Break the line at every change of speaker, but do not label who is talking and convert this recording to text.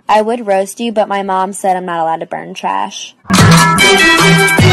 I would roast you, but my mom said I'm not allowed to burn trash.